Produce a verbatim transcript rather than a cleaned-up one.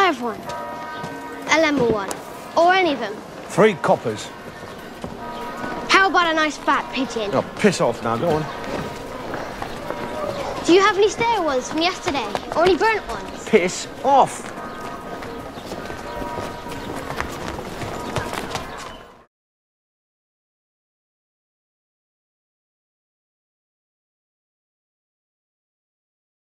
have one. A lemon one. Or any of them. Three coppers. How about a nice fat pigeon? Oh, piss off now, go on. Do you have any stale ones from yesterday? Or any burnt ones? Piss off!